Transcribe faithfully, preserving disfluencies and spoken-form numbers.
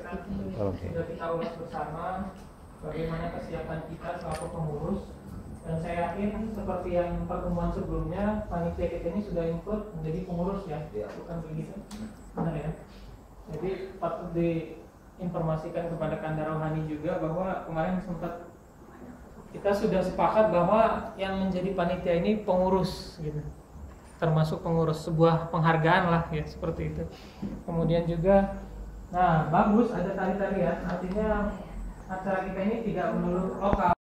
kan Okay. sudah kita ulas bersama bagaimana kesiapan kita selaku pengurus, dan saya yakin seperti yang pertemuan sebelumnya panitia kita ini sudah input menjadi pengurus ya, bukan begitu? Benar ya? Jadi patut diinformasikan kepada Kanda Rohani juga bahwa kemarin sempat kita sudah sepakat bahwa yang menjadi panitia ini pengurus gitu, termasuk pengurus, sebuah penghargaan lah ya, seperti itu. Kemudian juga, nah bagus ada tari-tarian, artinya acara kita ini tidak melulu lokal.